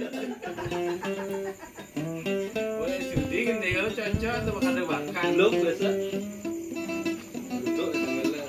Boleh judi kan dia kalau cocok tuh makan ada makan lu biasa. Duduk sebelah.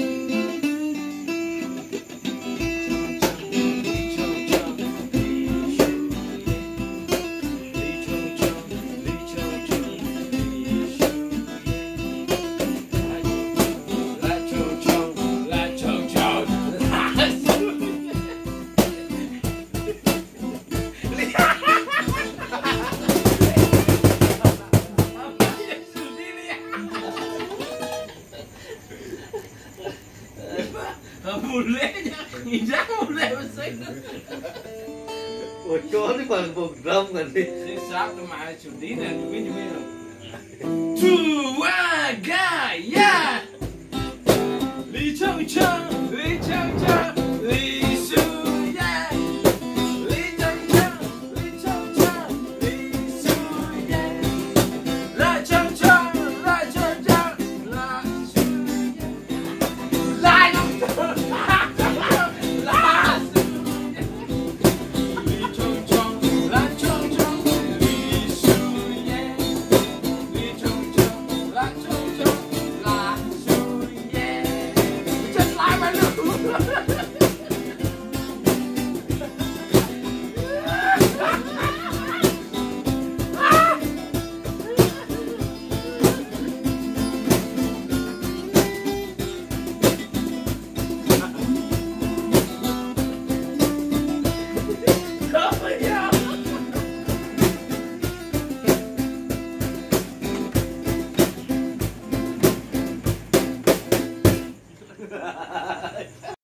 Mulai nginjak mulai besar. Bocor nih paling program kan sih. Sisa kemarin judi dan juga. Dua gaya. Li Chong Chong.